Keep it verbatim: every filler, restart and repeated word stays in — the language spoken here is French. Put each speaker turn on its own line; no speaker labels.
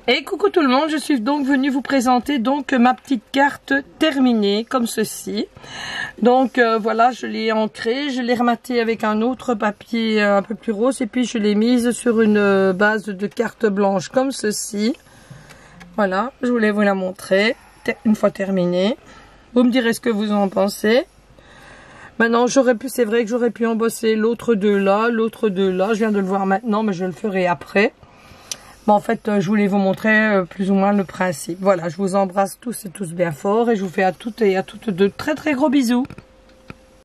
Et coucou tout le monde, je suis donc venue vous présenter donc ma petite carte terminée comme ceci. Donc euh, voilà, je l'ai ancrée, je l'ai rematée avec un autre papier un peu plus rose et puis je l'ai mise sur une base de carte blanche comme ceci. Voilà, je voulais vous la montrer une fois terminée. Vous me direz ce que vous en pensez. Maintenant, j'aurais pu, c'est vrai que j'aurais pu embosser l'autre de là, l'autre de là. Je viens de le voir maintenant, mais je le ferai après. Bon, en fait, je voulais vous montrer plus ou moins le principe. Voilà, je vous embrasse tous et tous bien fort et je vous fais à toutes et à toutes de très très gros bisous.